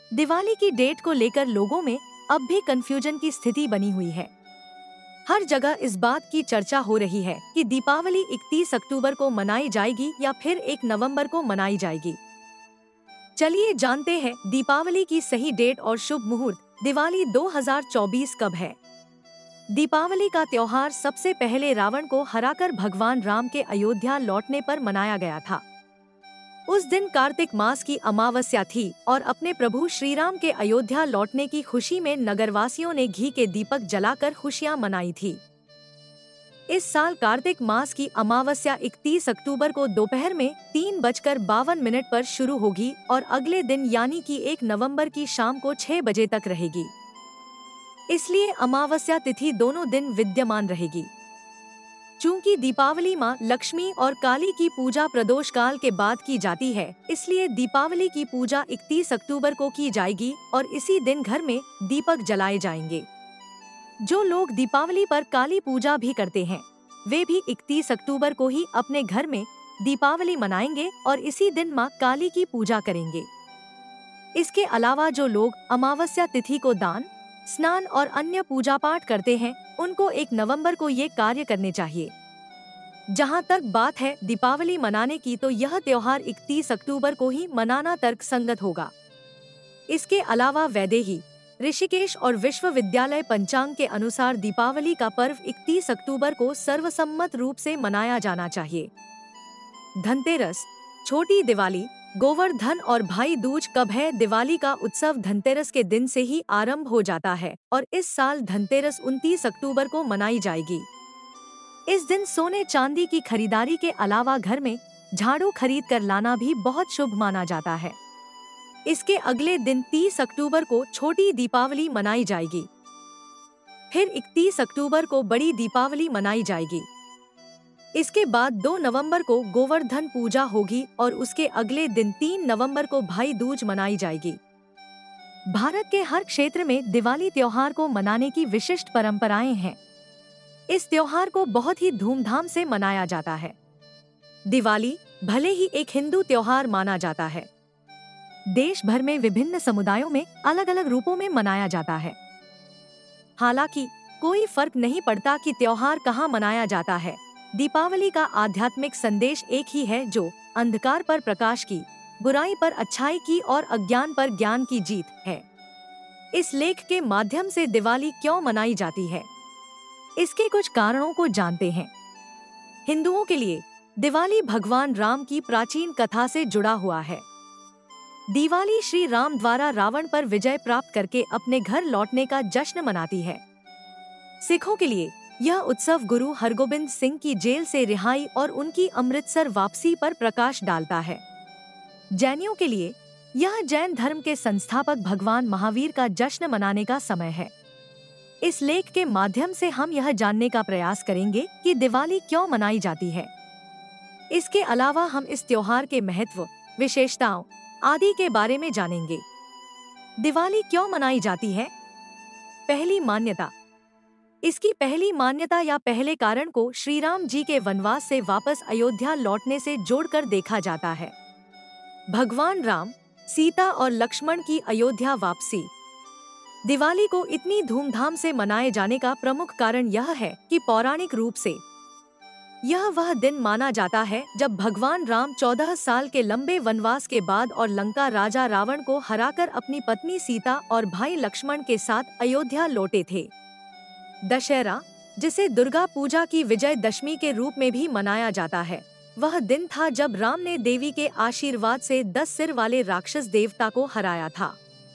दिवाली की डेट को लेकर लोगों में अब भी कंफ्यूजन की स्थिति बनी हुई है। हर जगह इस बात की चर्चा हो रही है कि दीपावली 31 अक्टूबर को मनाई जाएगी या फिर 1 नवंबर को मनाई जाएगी। चलिए जानते हैं दीपावली की सही डेट और शुभ मुहूर्त। दिवाली 2024 कब है? दीपावली का त्योहार सबसे पहले रावण को हराकर भगवान राम के अयोध्या लौटने पर मनाया गया था। उस दिन कार्तिक मास की अमावस्या थी और अपने प्रभु श्री राम के अयोध्या लौटने की खुशी में नगरवासियों ने घी के दीपक जलाकर खुशियां मनाई थी। इस साल कार्तिक मास की अमावस्या 31 अक्टूबर को दोपहर में 3:52 पर शुरू होगी और अगले दिन यानी कि 1 नवंबर की शाम को 6 बजे तक रहेगी। इसलिए अमावस्या तिथि दोनों दिन विद्यमान रहेगी। चूंकि दीपावली मां लक्ष्मी और काली की पूजा प्रदोष काल के बाद की जाती है, इसलिए दीपावली की पूजा 31 अक्टूबर को की जाएगी और इसी दिन घर में दीपक जलाए जाएंगे। जो लोग दीपावली पर काली पूजा भी करते हैं, वे भी 31 अक्टूबर को ही अपने घर में दीपावली मनाएंगे और इसी दिन मां काली की पूजा करेंगे। इसके अलावा जो लोग अमावस्या तिथि को दान, स्नान और अन्य पूजा पाठ करते हैं, उनको 1 नवंबर को ये कार्य करने चाहिए। जहां तक बात है दीपावली मनाने की, तो यह त्योहार 31 अक्टूबर को ही मनाना तर्कसंगत होगा। इसके अलावा वैदेही, ऋषिकेश और विश्वविद्यालय पंचांग के अनुसार दीपावली का पर्व 31 अक्टूबर को सर्वसम्मत रूप से मनाया जाना चाहिए। धनतेरस, छोटी दिवाली, गोवर्धन और भाई दूज कब है? दिवाली का उत्सव धनतेरस के दिन से ही आरंभ हो जाता है और इस साल धनतेरस 29 अक्टूबर को मनाई जाएगी। इस दिन सोने चांदी की खरीदारी के अलावा घर में झाड़ू खरीद कर लाना भी बहुत शुभ माना जाता है। इसके अगले दिन 30 अक्टूबर को छोटी दीपावली मनाई जाएगी। फिर 31 अक्टूबर को बड़ी दीपावली मनाई जाएगी। इसके बाद 2 नवंबर को गोवर्धन पूजा होगी और उसके अगले दिन 3 नवंबर को भाई दूज मनाई जाएगी। भारत के हर क्षेत्र में दिवाली त्योहार को मनाने की विशिष्ट परंपराएं हैं। इस त्योहार को बहुत ही धूमधाम से मनाया जाता है। दिवाली भले ही एक हिंदू त्योहार माना जाता है, देश भर में विभिन्न समुदायों में अलग अलग रूपों में मनाया जाता है। हालांकि कोई फर्क नहीं पड़ता कि त्योहार कहाँ मनाया जाता है। दीपावली का आध्यात्मिक संदेश एक ही है, जो अंधकार पर प्रकाश की, बुराई पर अच्छाई की और अज्ञान पर ज्ञान की जीत है। इस लेख के माध्यम से दिवाली क्यों मनाई जाती है, इसके कुछ कारणों को जानते हैं। हिंदुओं के लिए दिवाली भगवान राम की प्राचीन कथा से जुड़ा हुआ है। दिवाली श्री राम द्वारा रावण पर विजय प्राप्त करके अपने घर लौटने का जश्न मनाती है। सिखों के लिए यह उत्सव गुरु हरगोबिंद सिंह की जेल से रिहाई और उनकी अमृतसर वापसी पर प्रकाश डालता है। जैनियों के लिए यह जैन धर्म के संस्थापक भगवान महावीर का जश्न मनाने का समय है। इस लेख के माध्यम से हम यह जानने का प्रयास करेंगे कि दिवाली क्यों मनाई जाती है। इसके अलावा हम इस त्योहार के महत्व, विशेषताओं आदि के बारे में जानेंगे। दिवाली क्यों मनाई जाती है? पहली मान्यता। इसकी पहली मान्यता या पहले कारण को श्री राम जी के वनवास से वापस अयोध्या लौटने से जोड़कर देखा जाता है। भगवान राम, सीता और लक्ष्मण की अयोध्या वापसी। दिवाली को इतनी धूमधाम से मनाए जाने का प्रमुख कारण यह है कि पौराणिक रूप से यह वह दिन माना जाता है जब भगवान राम 14 साल के लंबे वनवास के बाद और लंका राजा रावण को हराकर अपनी पत्नी सीता और भाई लक्ष्मण के साथ अयोध्या लौटे थे। दशहरा, जिसे दुर्गा पूजा की विजयदशमी के रूप में भी मनाया जाता है, वह दिन था जब राम ने देवी के आशीर्वाद से 10 सिर वाले राक्षस देवता को हराया था।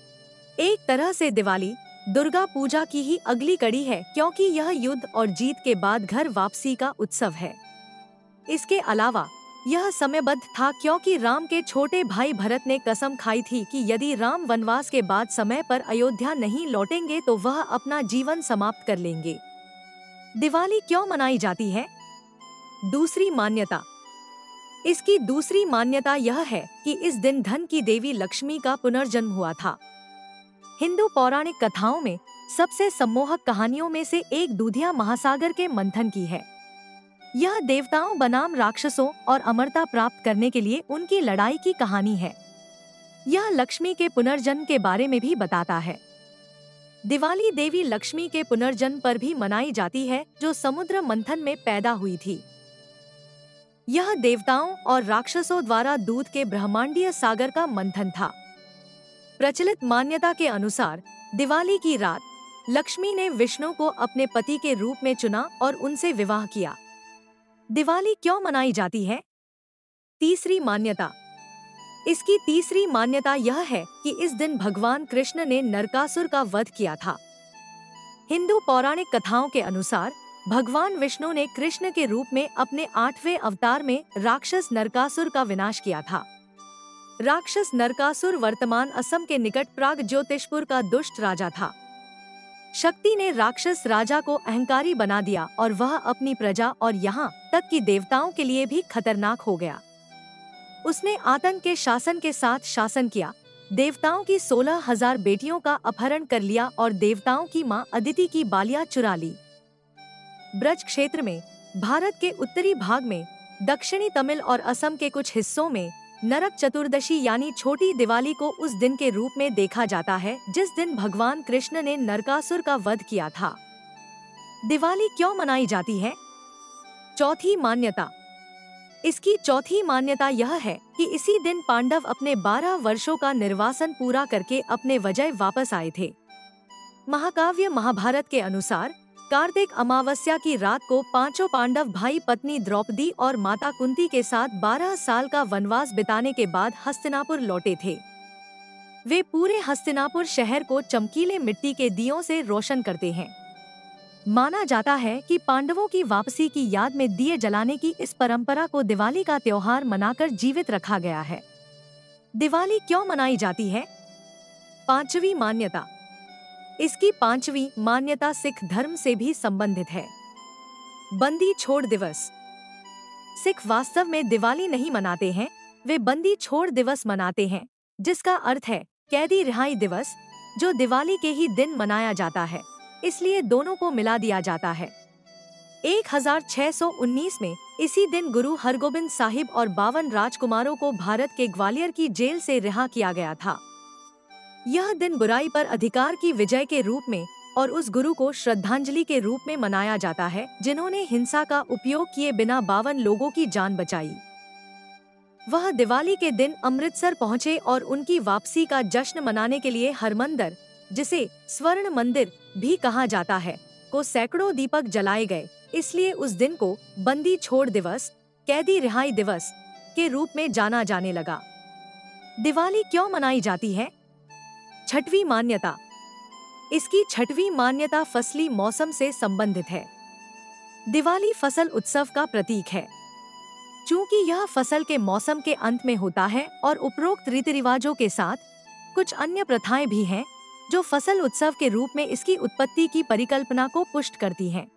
एक तरह से दिवाली दुर्गा पूजा की ही अगली कड़ी है, क्योंकि यह युद्ध और जीत के बाद घर वापसी का उत्सव है। इसके अलावा यह समयबद्ध था क्योंकि राम के छोटे भाई भरत ने कसम खाई थी कि यदि राम वनवास के बाद समय पर अयोध्या नहीं लौटेंगे तो वह अपना जीवन समाप्त कर लेंगे। दिवाली क्यों मनाई जाती है? दूसरी मान्यता। इसकी दूसरी मान्यता यह है कि इस दिन धन की देवी लक्ष्मी का पुनर्जन्म हुआ था। हिंदू पौराणिक कथाओं में सबसे सम्मोहक कहानियों में से एक दूधिया महासागर के मंथन की है। यह देवताओं बनाम राक्षसों और अमरता प्राप्त करने के लिए उनकी लड़ाई की कहानी है। यह लक्ष्मी के पुनर्जन्म के बारे में भी बताता है। दिवाली देवी लक्ष्मी के पुनर्जन्म पर भी मनाई जाती है, जो समुद्र मंथन में पैदा हुई थी। यह देवताओं और राक्षसों द्वारा दूध के ब्रह्मांडीय सागर का मंथन था। प्रचलित मान्यता के अनुसार दिवाली की रात लक्ष्मी ने विष्णु को अपने पति के रूप में चुना और उनसे विवाह किया। दिवाली क्यों मनाई जाती है? तीसरी मान्यता। इसकी तीसरी मान्यता यह है कि इस दिन भगवान कृष्ण ने नरकासुर का वध किया था। हिंदू पौराणिक कथाओं के अनुसार भगवान विष्णु ने कृष्ण के रूप में अपने 8वें अवतार में राक्षस नरकासुर का विनाश किया था। राक्षस नरकासुर वर्तमान असम के निकट प्राग ज्योतिषपुर का दुष्ट राजा था। शक्ति ने राक्षस राजा को अहंकारी बना दिया और वह अपनी प्रजा और यहाँ तक कि देवताओं के लिए भी खतरनाक हो गया। उसने आतंक के शासन के साथ शासन किया, देवताओं की 16,000 बेटियों का अपहरण कर लिया और देवताओं की मां अदिति की बालियां चुरा ली। ब्रज क्षेत्र में, भारत के उत्तरी भाग में, दक्षिणी तमिल और असम के कुछ हिस्सों में नरक चतुर्दशी यानी छोटी दिवाली को उस दिन के रूप में देखा जाता है जिस दिन भगवान कृष्ण ने नरकासुर का वध किया था। दिवाली क्यों मनाई जाती है? चौथी मान्यता। इसकी चौथी मान्यता यह है कि इसी दिन पांडव अपने 12 वर्षों का निर्वासन पूरा करके अपने वजय वापस आए थे। महाकाव्य महाभारत के अनुसार कार्तिक अमावस्या की रात को पांचों पांडव भाई पत्नी द्रौपदी और माता कुंती के साथ 12 साल का वनवास बिताने के बाद हस्तिनापुर लौटे थे। वे पूरे हस्तिनापुर शहर को चमकीले मिट्टी के दियों से रोशन करते हैं। माना जाता है कि पांडवों की वापसी की याद में दिए जलाने की इस परंपरा को दिवाली का त्योहार मनाकर जीवित रखा गया है। दिवाली क्यों मनाई जाती है? पांचवी मान्यता। इसकी पांचवी मान्यता सिख धर्म से भी संबंधित है। बंदी छोड़ दिवस। सिख वास्तव में दिवाली नहीं मनाते हैं, वे बंदी छोड़ दिवस मनाते हैं, जिसका अर्थ है कैदी रिहाई दिवस, जो दिवाली के ही दिन मनाया जाता है, इसलिए दोनों को मिला दिया जाता है। 1619 में इसी दिन गुरु हरगोबिंद साहिब और 52 राजकुमारों को भारत के ग्वालियर की जेल से रिहा किया गया था। यह दिन बुराई पर अधिकार की विजय के रूप में और उस गुरु को श्रद्धांजलि के रूप में मनाया जाता है जिन्होंने हिंसा का उपयोग किए बिना 52 लोगों की जान बचाई। वह दिवाली के दिन अमृतसर पहुंचे और उनकी वापसी का जश्न मनाने के लिए हरमंदिर, जिसे स्वर्ण मंदिर भी कहा जाता है, को सैकड़ों दीपक जलाए गए। इसलिए उस दिन को बंदी छोड़ दिवस, कैदी रिहाई दिवस के रूप में जाना जाने लगा। दिवाली क्यों मनाई जाती है? छठवीं मान्यता। इसकी छठवीं मान्यता फसली मौसम से संबंधित है। दिवाली फसल उत्सव का प्रतीक है। चूंकि यह फसल के मौसम के अंत में होता है और उपरोक्त रीति रिवाजों के साथ कुछ अन्य प्रथाएं भी हैं जो फसल उत्सव के रूप में इसकी उत्पत्ति की परिकल्पना को पुष्ट करती हैं।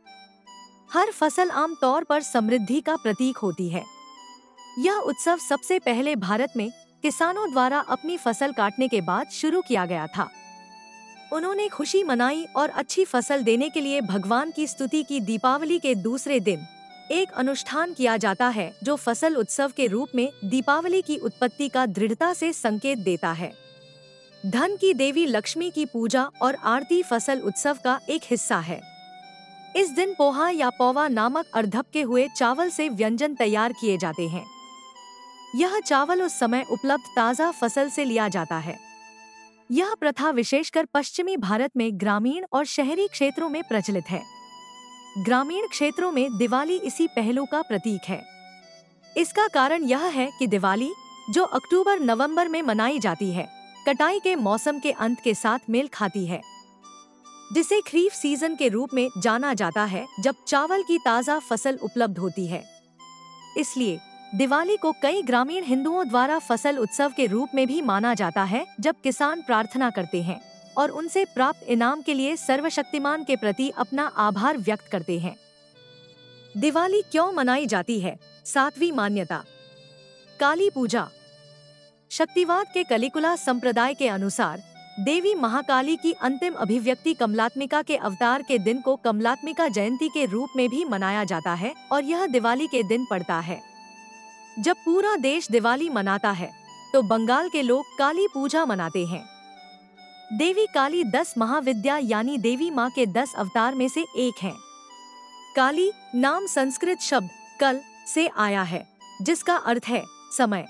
हर फसल आम तौर पर समृद्धि का प्रतीक होती है। यह उत्सव सबसे पहले भारत में किसानों द्वारा अपनी फसल काटने के बाद शुरू किया गया था। उन्होंने खुशी मनाई और अच्छी फसल देने के लिए भगवान की स्तुति की। दीपावली के दूसरे दिन एक अनुष्ठान किया जाता है जो फसल उत्सव के रूप में दीपावली की उत्पत्ति का दृढ़ता से संकेत देता है। धन की देवी लक्ष्मी की पूजा और आरती फसल उत्सव का एक हिस्सा है। इस दिन पोहा या पौवा नामक अर्धपके हुए चावल से व्यंजन तैयार किए जाते हैं। यह चावल उस समय उपलब्ध ताज़ा फसल से लिया जाता है। यह प्रथा विशेषकर पश्चिमी भारत में ग्रामीण और शहरी क्षेत्रों में प्रचलित है। ग्रामीण क्षेत्रों में दिवाली इसी पहलू का प्रतीक है। इसका कारण यह है कि दिवाली, जो अक्टूबर-नवंबर में मनाई जाती है, कटाई के मौसम के अंत के साथ मेल खाती है, जिसे खरीफ सीजन के रूप में जाना जाता है, जब चावल की ताज़ा फसल उपलब्ध होती है। इसलिए दिवाली को कई ग्रामीण हिंदुओं द्वारा फसल उत्सव के रूप में भी माना जाता है, जब किसान प्रार्थना करते हैं और उनसे प्राप्त इनाम के लिए सर्वशक्तिमान के प्रति अपना आभार व्यक्त करते हैं। दिवाली क्यों मनाई जाती है? सातवीं मान्यता। काली पूजा। शक्तिवाद के कलिकुला संप्रदाय के अनुसार देवी महाकाली की अंतिम अभिव्यक्ति कमलात्मिका के अवतार के दिन को कमलात्मिका जयंती के रूप में भी मनाया जाता है और यह दिवाली के दिन पड़ता है। जब पूरा देश दिवाली मनाता है तो बंगाल के लोग काली पूजा मनाते हैं। देवी काली 10 महाविद्या यानी देवी माँ के 10 अवतार में से एक है। काली नाम संस्कृत शब्द कल से आया है, जिसका अर्थ है समय।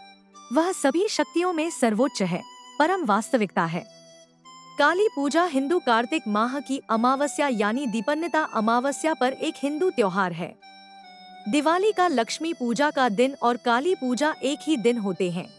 वह सभी शक्तियों में सर्वोच्च है, परम वास्तविकता है। काली पूजा हिंदू कार्तिक माह की अमावस्या यानी दीपन्नता अमावस्या पर एक हिंदू त्योहार है। दिवाली का लक्ष्मी पूजा का दिन और काली पूजा एक ही दिन होते हैं।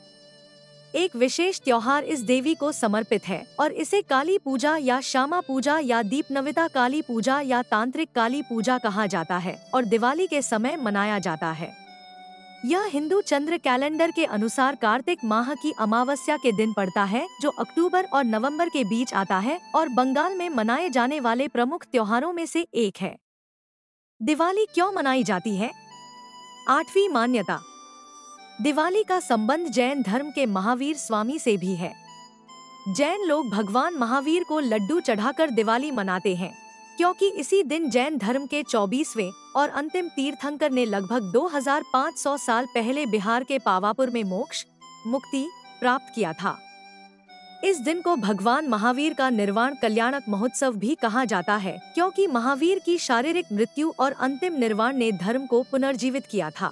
एक विशेष त्योहार इस देवी को समर्पित है और इसे काली पूजा या श्यामा पूजा या दीपनविता काली पूजा या तांत्रिक काली पूजा कहा जाता है और दिवाली के समय मनाया जाता है। यह हिंदू चंद्र कैलेंडर के अनुसार कार्तिक माह की अमावस्या के दिन पड़ता है, जो अक्टूबर और नवंबर के बीच आता है और बंगाल में मनाए जाने वाले प्रमुख त्योहारों में से एक है। दिवाली क्यों मनाई जाती है? 8वीं मान्यता। दिवाली का संबंध जैन धर्म के महावीर स्वामी से भी है। जैन लोग भगवान महावीर को लड्डू चढ़ाकर दिवाली मनाते हैं, क्योंकि इसी दिन जैन धर्म के 24वें और अंतिम तीर्थंकर ने लगभग 2500 साल पहले बिहार के पावापुर में मोक्ष मुक्ति प्राप्त किया था। इस दिन को भगवान महावीर का निर्वाण कल्याणक महोत्सव भी कहा जाता है, क्योंकि महावीर की शारीरिक मृत्यु और अंतिम निर्वाण ने धर्म को पुनर्जीवित किया था।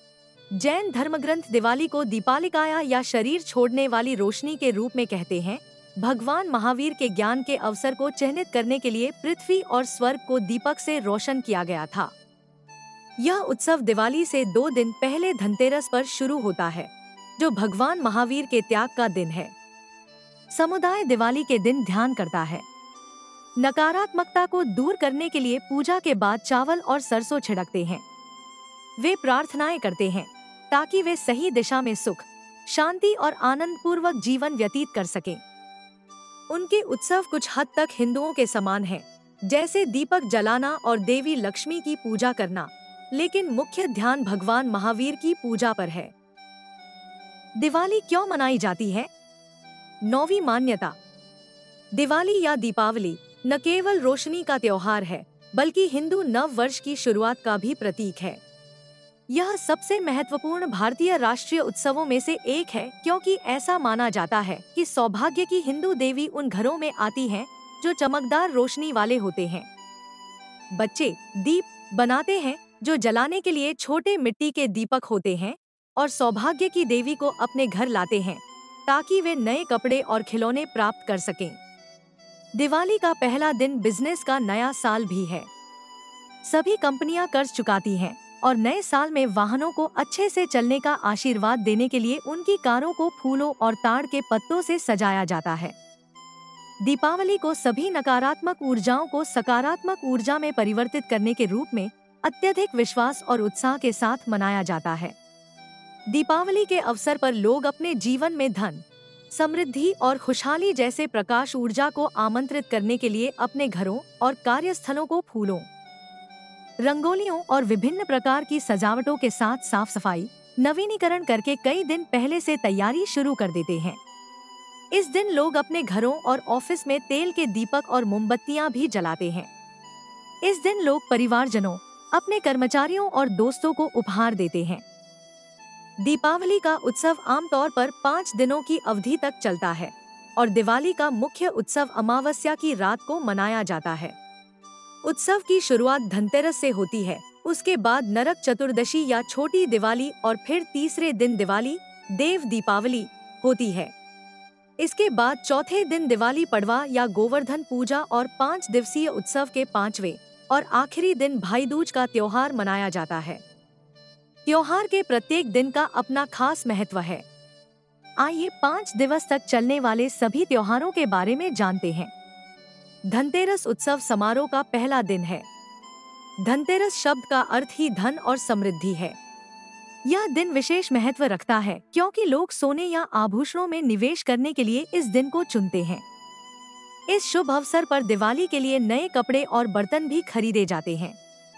जैन धर्मग्रंथ दिवाली को दीपालिकाया या शरीर छोड़ने वाली रोशनी के रूप में कहते हैं। भगवान महावीर के ज्ञान के अवसर को चिह्नित करने के लिए पृथ्वी और स्वर्ग को दीपक से रोशन किया गया था। यह उत्सव दिवाली से 2 दिन पहले धनतेरस पर शुरू होता है, जो भगवान महावीर के त्याग का दिन है। समुदाय दिवाली के दिन ध्यान करता है। नकारात्मकता को दूर करने के लिए पूजा के बाद चावल और सरसों छिड़कते हैं। वे प्रार्थनाएं करते हैं ताकि वे सही दिशा में सुख, शांति और आनंद पूर्वक जीवन व्यतीत कर सकें। उनके उत्सव कुछ हद तक हिंदुओं के समान हैं, जैसे दीपक जलाना और देवी लक्ष्मी की पूजा करना, लेकिन मुख्य ध्यान भगवान महावीर की पूजा पर है। दिवाली क्यों मनाई जाती है? 9वीं मान्यता। दिवाली या दीपावली न केवल रोशनी का त्योहार है, बल्कि हिंदू नव वर्ष की शुरुआत का भी प्रतीक है। यह सबसे महत्वपूर्ण भारतीय राष्ट्रीय उत्सवों में से एक है, क्योंकि ऐसा माना जाता है कि सौभाग्य की हिंदू देवी उन घरों में आती हैं जो चमकदार रोशनी वाले होते हैं। बच्चे दीप बनाते हैं जो जलाने के लिए छोटे मिट्टी के दीपक होते हैं और सौभाग्य की देवी को अपने घर लाते हैं ताकि वे नए कपड़े और खिलौने प्राप्त कर सकें। दिवाली का पहला दिन बिजनेस का नया साल भी है। सभी कंपनियां कर्ज चुकाती हैं और नए साल में वाहनों को अच्छे से चलने का आशीर्वाद देने के लिए उनकी कारों को फूलों और ताड़ के पत्तों से सजाया जाता है। दीपावली को सभी नकारात्मक ऊर्जाओं को सकारात्मक ऊर्जा में परिवर्तित करने के रूप में अत्यधिक विश्वास और उत्साह के साथ मनाया जाता है। दीपावली के अवसर पर लोग अपने जीवन में धन, समृद्धि और खुशहाली जैसे प्रकाश ऊर्जा को आमंत्रित करने के लिए अपने घरों और कार्यस्थलों को फूलों, रंगोलियों और विभिन्न प्रकार की सजावटों के साथ साफ सफाई, नवीनीकरण करके कई दिन पहले से तैयारी शुरू कर देते हैं। इस दिन लोग अपने घरों और ऑफिस में तेल के दीपक और मोमबत्तियां भी जलाते हैं। इस दिन लोग परिवारजनों, अपने कर्मचारियों और दोस्तों को उपहार देते हैं। दीपावली का उत्सव आमतौर पर 5 दिनों की अवधि तक चलता है और दिवाली का मुख्य उत्सव अमावस्या की रात को मनाया जाता है। उत्सव की शुरुआत धनतेरस से होती है, उसके बाद नरक चतुर्दशी या छोटी दिवाली और फिर तीसरे दिन दिवाली देव दीपावली होती है। इसके बाद चौथे दिन दिवाली पड़वा या गोवर्धन पूजा और 5 दिवसीय उत्सव के 5वें और आखिरी दिन भाई दूज का त्योहार मनाया जाता है। त्योहार के प्रत्येक दिन का अपना खास महत्व है। आइए 5 दिवस तक चलने वाले सभी त्योहारों के बारे में जानते हैं। धनतेरस उत्सव समारोह का पहला दिन है। धनतेरस शब्द का अर्थ ही धन और समृद्धि है। यह दिन विशेष महत्व रखता है क्योंकि लोग सोने या आभूषणों में निवेश करने के लिए इस दिन को चुनते हैं। इस शुभ अवसर पर दिवाली के लिए नए कपड़े और बर्तन भी खरीदे जाते हैं।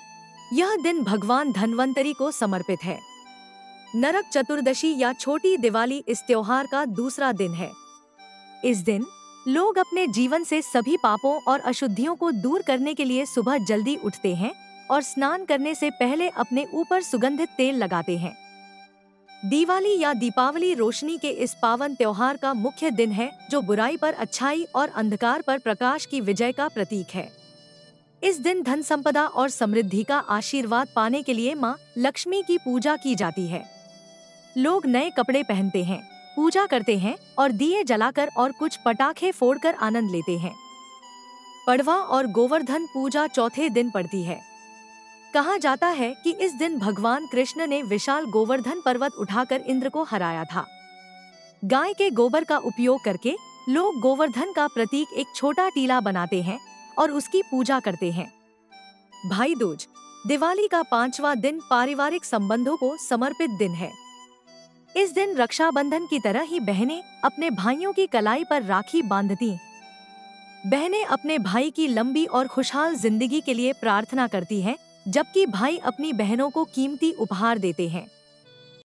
यह दिन भगवान धन्वंतरी को समर्पित है। नरक चतुर्दशी या छोटी दिवाली इस त्योहार का दूसरा दिन है। इस दिन लोग अपने जीवन से सभी पापों और अशुद्धियों को दूर करने के लिए सुबह जल्दी उठते हैं और स्नान करने से पहले अपने ऊपर सुगंधित तेल लगाते हैं। दिवाली या दीपावली रोशनी के इस पावन त्योहार का मुख्य दिन है, जो बुराई पर अच्छाई और अंधकार पर प्रकाश की विजय का प्रतीक है। इस दिन धन संपदा और समृद्धि का आशीर्वाद पाने के लिए माँ लक्ष्मी की पूजा की जाती है। लोग नए कपड़े पहनते हैं, पूजा करते हैं और दिए जलाकर और कुछ पटाखे फोड़कर आनंद लेते हैं। पड़वा और गोवर्धन पूजा चौथे दिन पड़ती है। कहा जाता है कि इस दिन भगवान कृष्ण ने विशाल गोवर्धन पर्वत उठाकर इंद्र को हराया था। गाय के गोबर का उपयोग करके लोग गोवर्धन का प्रतीक एक छोटा टीला बनाते हैं और उसकी पूजा करते हैं। भाई दूज, दिवाली का 5वां दिन पारिवारिक संबंधों को समर्पित दिन है। इस दिन रक्षाबंधन की तरह ही बहनें अपने भाइयों की कलाई पर राखी बांधती हैं। बहनें अपने भाई की लंबी और खुशहाल जिंदगी के लिए प्रार्थना करती हैं, जबकि भाई अपनी बहनों को कीमती उपहार देते हैं।